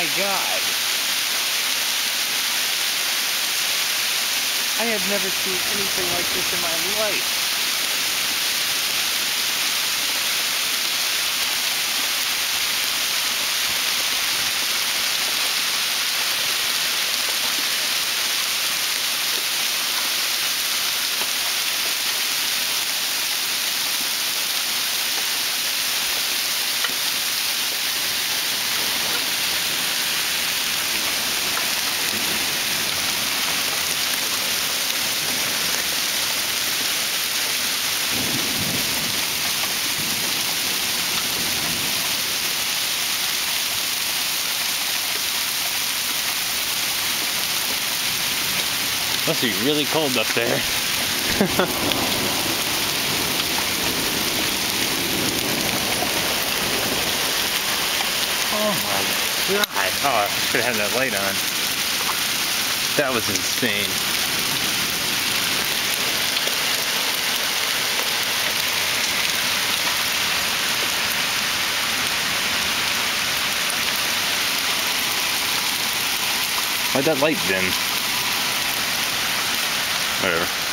my God. I have never seen anything like this in my life. Must be really cold up there. Oh my God. Oh, I should have had that light on. That was insane. Why'd that light dim? Whatever.